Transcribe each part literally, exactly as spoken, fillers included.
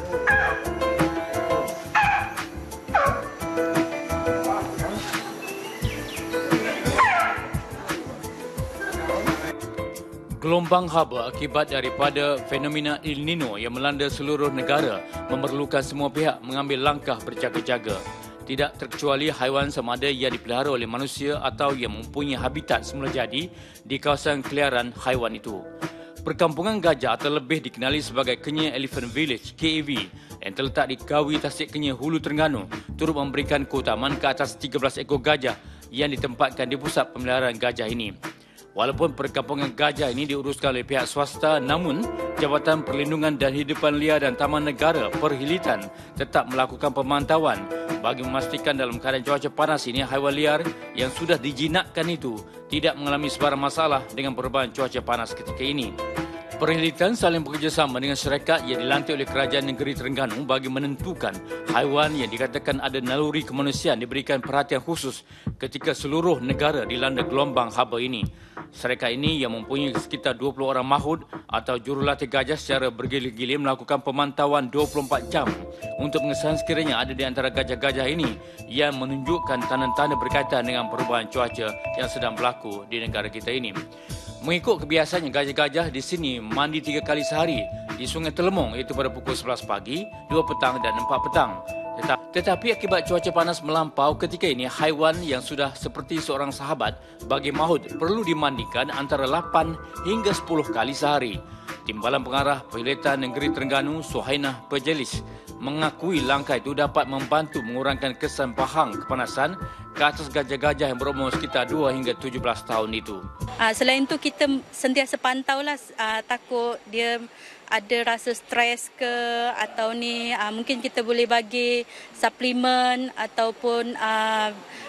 Gelombang haba akibat daripada fenomena El Nino yang melanda seluruh negara memerlukan semua pihak mengambil langkah berjaga-jaga. Tidak terkecuali haiwan sama ada yang dipelihara oleh manusia atau yang mempunyai habitat semula jadi di kawasan keliaran haiwan itu. Perkampungan gajah atau lebih dikenali sebagai Kenyir Elephant Village K E V yang terletak di Kawi Tasik Kenyir Hulu Terengganu turut memberikan keutamaan ke atas tiga belas ekor gajah yang ditempatkan di pusat pemeliharaan gajah ini. Walaupun perkampungan gajah ini diuruskan oleh pihak swasta, namun Jabatan Perlindungan dan Hidupan Liar dan Taman Negara Perhilitan tetap melakukan pemantauan bagi memastikan dalam keadaan cuaca panas ini haiwan liar yang sudah dijinakkan itu tidak mengalami sebarang masalah dengan perubahan cuaca panas ketika ini. Perhilitan saling bekerjasama dengan syarikat yang dilantik oleh Kerajaan Negeri Terengganu bagi menentukan haiwan yang dikatakan ada naluri kemanusiaan diberikan perhatian khusus ketika seluruh negara dilanda gelombang haba ini. Syarikat ini yang mempunyai sekitar dua puluh orang mahud atau jurulatih gajah secara bergilir-gilir melakukan pemantauan dua puluh empat jam untuk mengesan sekiranya ada di antara gajah-gajah ini yang menunjukkan tanda-tanda berkaitan dengan perubahan cuaca yang sedang berlaku di negara kita ini. Mengikut kebiasaannya, gajah-gajah di sini mandi tiga kali sehari di Sungai Telemong iaitu pada pukul sebelas pagi, dua petang dan empat petang. Tetapi akibat cuaca panas melampau ketika ini, haiwan yang sudah seperti seorang sahabat bagi mahud perlu dimandikan antara lapan hingga sepuluh kali sehari. Timbalan Pengarah Perhilitan Negeri Terengganu, Suhainah Pejelis, mengakui langkah itu dapat membantu mengurangkan kesan pahang kepanasan ke atas gajah-gajah yang berumur sekitar dua hingga tujuh belas tahun itu. Uh, selain itu kita sentiasa pantau lah, uh, takut dia ada rasa stres ke atau ni uh, mungkin kita boleh bagi suplemen ataupun uh,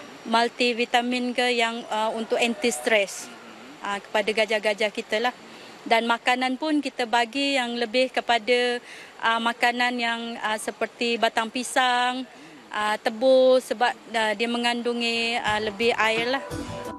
multivitamin ke yang uh, untuk anti stres uh, kepada gajah-gajah kita lah. Dan makanan pun kita bagi yang lebih kepada uh, makanan yang uh, seperti batang pisang, uh, tebu sebab uh, dia mengandungi uh, lebih air lah.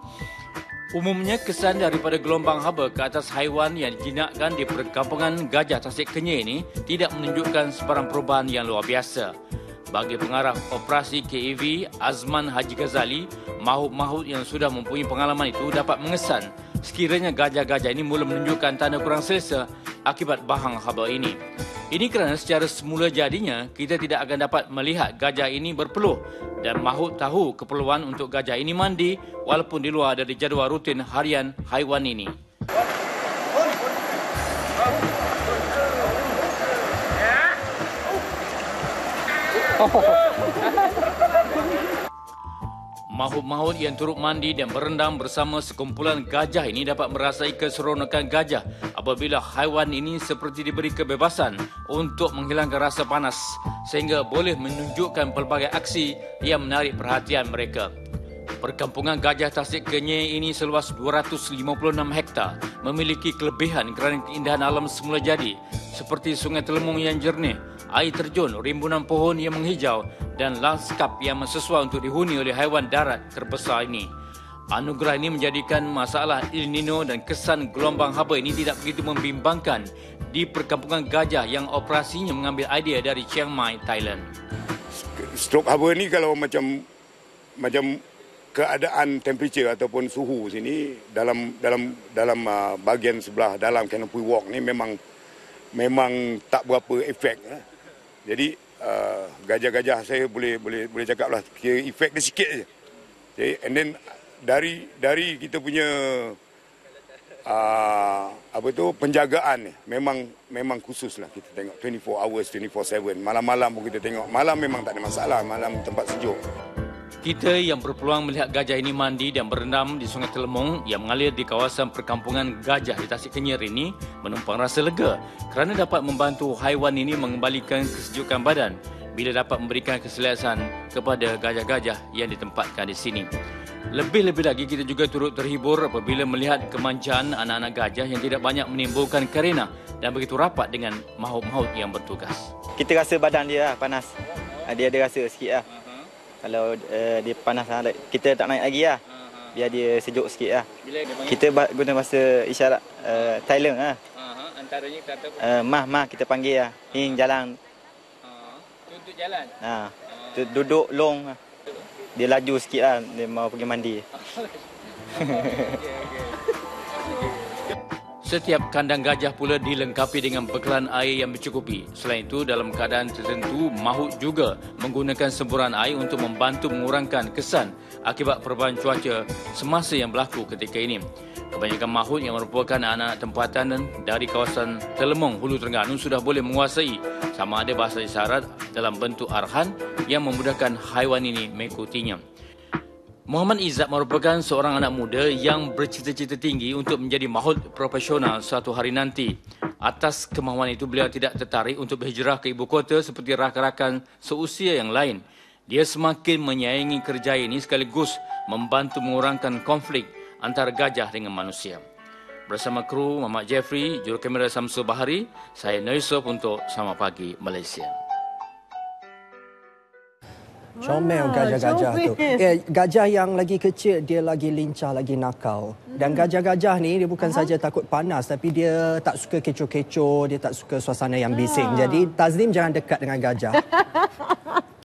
Umumnya kesan daripada gelombang haba ke atas haiwan yang dijinakkan di perkampungan gajah Tasik Kenyir ini tidak menunjukkan sebarang perubahan yang luar biasa. Bagi Pengarah Operasi K E V Azman Haji Ghazali, mahud-mahud yang sudah mempunyai pengalaman itu dapat mengesan sekiranya gajah-gajah ini mula menunjukkan tanda kurang selesa akibat bahang haba ini. Ini kerana secara semula jadinya kita tidak akan dapat melihat gajah ini berpeluh dan mahud tahu keperluan untuk gajah ini mandi walaupun di luar dari jadual rutin harian haiwan ini. Mahud-mahud yang turut mandi dan berendam bersama sekumpulan gajah ini dapat merasai keseronokan gajah apabila haiwan ini seperti diberi kebebasan untuk menghilangkan rasa panas sehingga boleh menunjukkan pelbagai aksi yang menarik perhatian mereka. Perkampungan gajah Tasik Kenyir ini seluas dua ratus lima puluh enam hektar memiliki kelebihan kerana keindahan alam semula jadi seperti Sungai Telemong yang jernih, air terjun, rimbunan pohon yang menghijau dan lanskap yang sesuai untuk dihuni oleh haiwan darat terbesar ini. Anugerah ini menjadikan masalah El Nino dan kesan gelombang haba ini tidak begitu membimbangkan di perkampungan gajah yang operasinya mengambil idea dari Chiang Mai, Thailand. Strok haba ni kalau macam macam keadaan temperature ataupun suhu sini dalam dalam dalam uh, bahagian sebelah dalam Canopy Walk ni memang memang tak berapa efek. Eh. Jadi uh, gajah-gajah saya boleh boleh boleh cakaplah kira efek dia sikit je. Okay, and then dari dari kita punya uh, apa tu penjagaan ni memang memang khususlah kita tengok twenty-four hours twenty-four seven. Malam-malam pun kita tengok. Malam memang tak ada masalah, malam tempat sejuk. Kita yang berpeluang melihat gajah ini mandi dan berendam di Sungai Telemong yang mengalir di kawasan perkampungan gajah di Tasik Kenyir ini menumpang rasa lega kerana dapat membantu haiwan ini mengembalikan kesejukan badan bila dapat memberikan keselesaan kepada gajah-gajah yang ditempatkan di sini. Lebih-lebih lagi kita juga turut terhibur apabila melihat kemanjaan anak-anak gajah yang tidak banyak menimbulkan karena dan begitu rapat dengan mahud-mahud yang bertugas. Kita rasa badan dia lah, panas. Dia ada rasa sikit lah. Kalau uh, dia panas, kita tak naik lagi lah. Biar dia sejuk sikit lah. Kita guna bahasa isyarat uh, Thailand lah. Antaranya kata? Uh, mah, mah kita panggil lah. Hing jalan untuk jalan. Ha. Tu- Duduk long. Dia laju sikit lah. Dia mau pergi mandi. Setiap kandang gajah pula dilengkapi dengan bekalan air yang mencukupi. Selain itu, dalam keadaan tertentu, mahut juga menggunakan semburan air untuk membantu mengurangkan kesan akibat perubahan cuaca semasa yang berlaku ketika ini. Kebanyakan mahut yang merupakan anak-anak tempatan dari kawasan Telemong, Hulu Terengganu sudah boleh menguasai sama ada bahasa isyarat dalam bentuk arahan yang memudahkan haiwan ini mengikutinya. Muhammad Izzat merupakan seorang anak muda yang bercita-cita tinggi untuk menjadi mahut profesional suatu hari nanti. Atas kemahuan itu, beliau tidak tertarik untuk berhijrah ke ibu kota seperti rakan-rakan seusia yang lain. Dia semakin menyayangi kerja ini sekaligus membantu mengurangkan konflik antara gajah dengan manusia. Bersama kru Muhammad Jeffrey, juru kamera Samsul Bahari, saya Noisop untuk Selamat Pagi Malaysia. Comel gajah-gajah tu. Eh, gajah yang lagi kecil, dia lagi lincah, lagi nakal. Dan gajah-gajah ni, dia bukan saja takut panas, tapi dia tak suka kecoh-kecoh, dia tak suka suasana yang bising. Jadi, Tazlim jangan dekat dengan gajah.